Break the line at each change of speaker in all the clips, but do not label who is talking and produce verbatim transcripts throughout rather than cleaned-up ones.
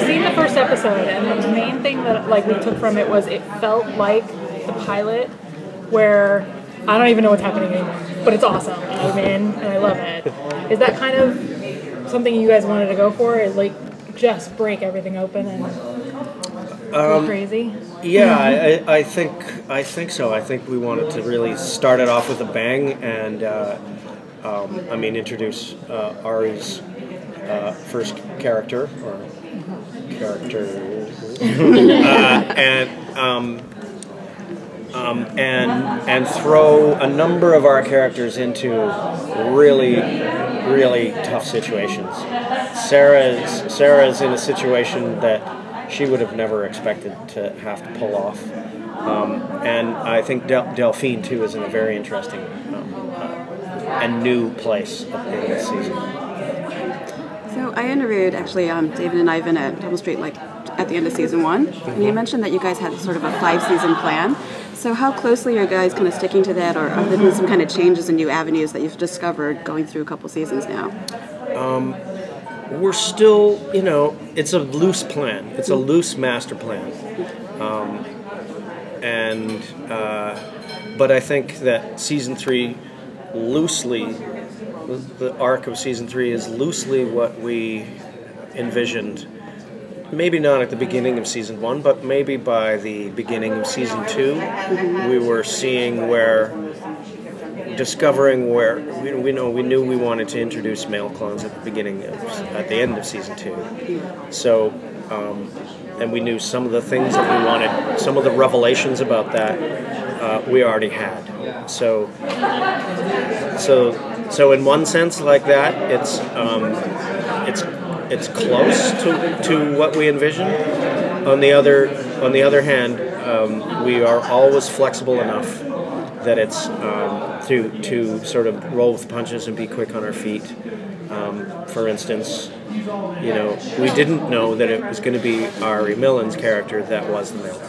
seen the first episode, and the main thing that like we took from it was it felt like the pilot, where I don't even know what's happening anymore, but it's awesome, and I'm in, and I love it. Is that kind of something you guys wanted to go for? Is like just break everything open and go
um,
crazy?
Yeah, I, I think I think so. I think we wanted to really start it off with a bang, and uh, um, I mean introduce uh, Ari's uh, first character or characters, uh, and um, um, and and throw a number of our characters into really really tough situations. Sarah is Sarah is in a situation that she would have never expected to have to pull off. Um, and I think Del Delphine, too, is in a very interesting um, uh, and new place in this season.
So I interviewed, actually, um, David and Ivan at Double Street, like, at the end of season one, mm-hmm. and you mentioned that you guys had sort of a five-season plan. So how closely are you guys kind of sticking to that, or have there been some kind of changes and new avenues that you've discovered going through a couple seasons now? Um,
We're still, you know, it's a loose plan. It's a loose master plan. Um, and, uh, but I think that season three loosely, the arc of season three is loosely what we envisioned. Maybe not at the beginning of season one, but maybe by the beginning of season two, we were seeing where discovering where we, we know we knew we wanted to introduce male clones at the beginning of, at the end of season two. So um, and we knew some of the things that we wanted, some of the revelations about that uh, we already had. So so so in one sense like that, it's um, it's it's close to, to what we envisioned. On the other on the other hand, um, we are always flexible enough that it's um, to to sort of roll with the punches and be quick on our feet. Um, for instance, you know, we didn't know that it was going to be Ari Millen's character that was the male.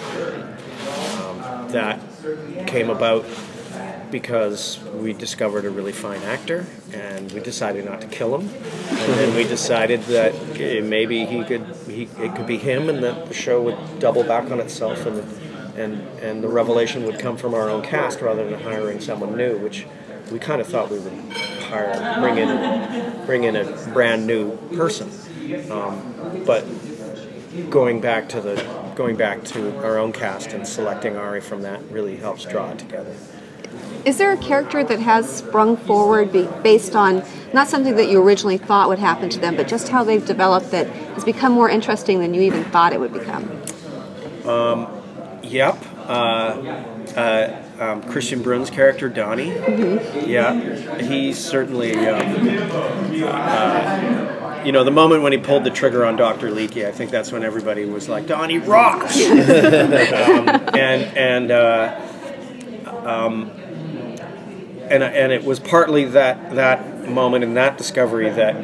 Um, that came about because we discovered a really fine actor, and we decided not to kill him. And then we decided that maybe he could he it could be him, and that the show would double back on itself, and. And, and the revelation would come from our own cast rather than hiring someone new, which we kind of thought we would hire, bring in, bring in a brand new person. Um, but going back to the, going back to our own cast and selecting Ari from that really helps draw it together.
Is there a character that has sprung forward be based on not something that you originally thought would happen to them, but just how they've developed that has become more interesting than you even thought it would become? Um,
Yep. Uh, uh, um, Christian Brun's character, Donnie. Mm-hmm. Yeah. He's certainly, um, uh, you know, the moment when he pulled the trigger on Doctor Leakey, I think that's when everybody was like, Donnie rocks! um, and and, uh, um, and and it was partly that, that moment and that discovery that,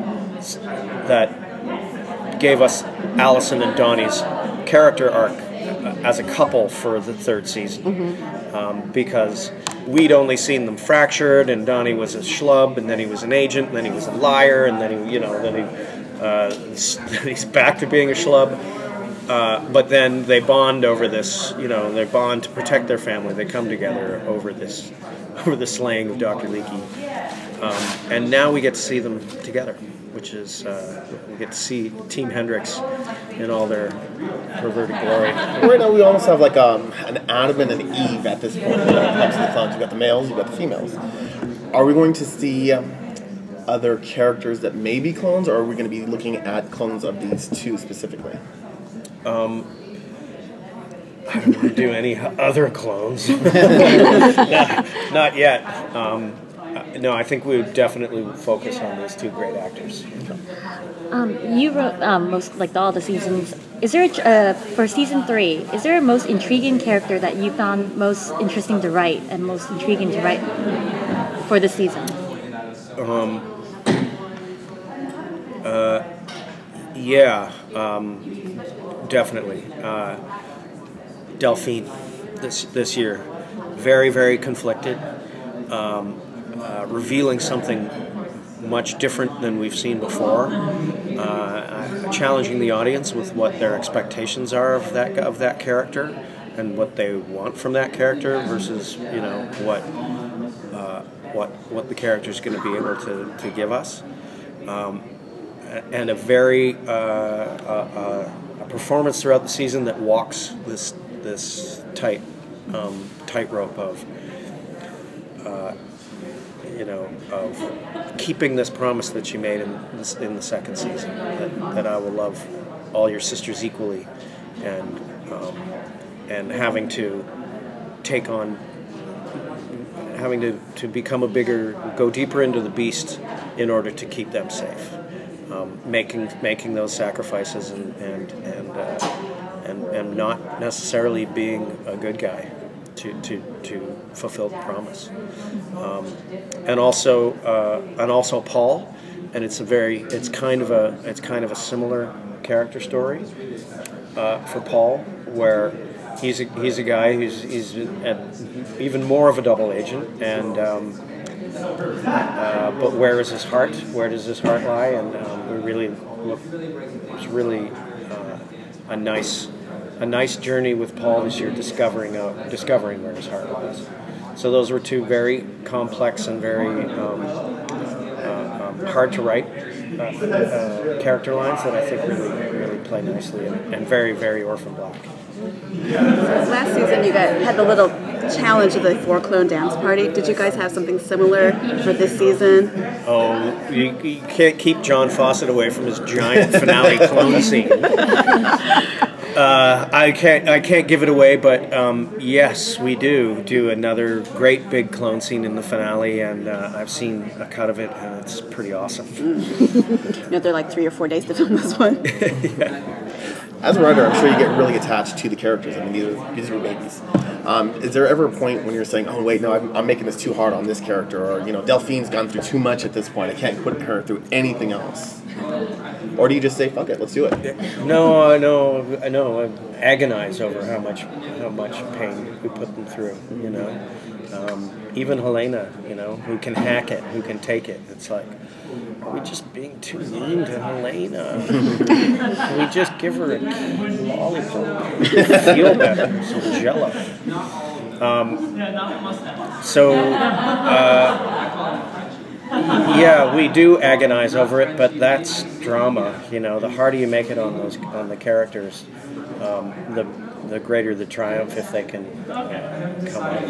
that gave us Allison and Donnie's character arc as a couple for the third season. Mm-hmm. um, because we'd only seen them fractured, and Donnie was a schlub, and then he was an agent, and then he was a liar, and then he, you know, then he, uh, he's back to being a schlub. Uh, but then they bond over this, you know, they bond to protect their family. They come together over this, over the slaying of Doctor Leakey, um, and now we get to see them together, which is uh, we get to see Team Hendrix in all their perverted glory.
Right now, we almost have like um, an Adam and an Eve at this point. When it comes to the clones, you got the males, you got the females. Are we going to see um, other characters that may be clones, or are we going to be looking at clones of these two specifically?
Um, I don't want to do any other clones. not, not yet. Um, no, I think we would definitely focus on these two great actors.
Um, you wrote um, most like all the seasons. Is there a, uh, for season three? Is there a most intriguing character that you found most interesting to write and most intriguing to write for this season? Um.
Uh. Yeah. Um. Definitely. Uh. Delphine. This this year, very very conflicted. Um. Uh, revealing something much different than we've seen before. uh, challenging the audience with what their expectations are of that of that character and what they want from that character versus you know what uh, what what the character is going to be able to, to give us, um, and a very uh, uh, a performance throughout the season that walks this this tight um, tightrope of. Uh, you know, of keeping this promise that she made in this, in the second season, that, that I will love all your sisters equally, and um, and having to take on, having to, to become a bigger, go deeper into the beast in order to keep them safe, um, making making those sacrifices and and and, uh, and and not necessarily being a good guy. To, to, to fulfill the promise, um, and also uh, and also Paul, and it's a very it's kind of a it's kind of a similar character story uh, for Paul, where he's a, he's a guy who's he's a, even more of a double agent, and um, uh, but where is his heart? Where does his heart lie? And um, we really look it's really uh, a nice. A nice journey with Paul this year, discovering out, discovering where his heart lies. So those were two very complex and very um, uh, um, hard to write uh, uh, character lines that I think really, really play nicely and, and very, very Orphan Black.
So last season, you guys had the little challenge of the four clone dance party. Did you guys have something similar for this season?
Oh, you, you can't keep John Fawcett away from his giant finale clone scene. Uh, I can't I can't give it away, but um, yes, we do do another great big clone scene in the finale, and uh, I've seen a cut of it, and it's pretty awesome.
You know, they're like three or four days to film this one.
Yeah.
As a writer, I'm sure you get really attached to the characters. I mean, these are, these are your babies. Um, is there ever a point when you're saying, oh, wait, no, I'm, I'm making this too hard on this character, or, you know, Delphine's gone through too much at this point. I can't put her through anything else. Or do you just say, fuck it, let's do it?
No, I know, I know. I agonize over how much how much pain we put them through, you know. Um, even Helena, you know, who can hack it, who can take it. It's like, are we just being too mean to Helena? Can we just give her a lollipop? Feel better, some jello. Um, so, uh, yeah, we do agonize over it, but that's drama. You know, the harder you make it on those on the characters, um, the the greater the triumph if they can uh, come out of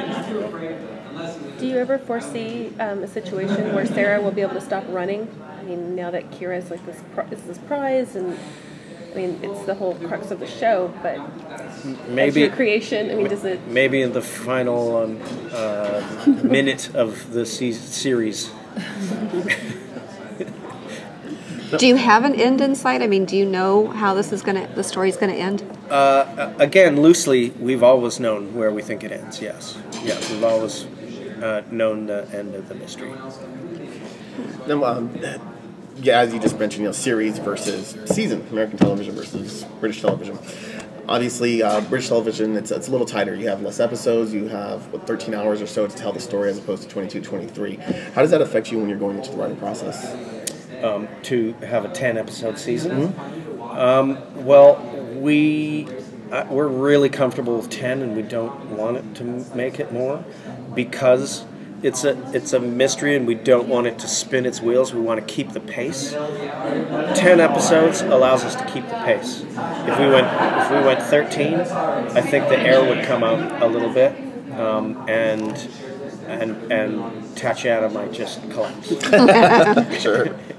it.
Do you ever foresee um, a situation where Sarah will be able to stop running? I mean, now that Kira is like this, is this prize, and I mean, it's the whole crux of the show. But
maybe
your creation. I mean, does it?
Maybe in the final um, uh, minute of the se- series.
Do you have an end in sight? I mean, do you know how this is going to, the story's going to end?
Uh, again, loosely, we've always known where we think it ends. Yes, yeah, we've always uh, known the end of the mystery.
Now, um, yeah, as you just mentioned, you know, series versus season, American television versus British television. Obviously, uh, British television, it's it's a little tighter. You have less episodes. You have what, thirteen hours or so to tell the story, as opposed to twenty-two, twenty-three. How does that affect you when you're going into the writing process?
Um, to have a ten episode season.
Mm-hmm.
Um, well, we uh, we're really comfortable with ten, and we don't want it to make it more because it's a it's a mystery, and we don't want it to spin its wheels. We want to keep the pace. Ten episodes allows us to keep the pace. If we went if we went thirteen, I think the air would come out a little bit, um, and and and Tatiana might just collapse.
Sure.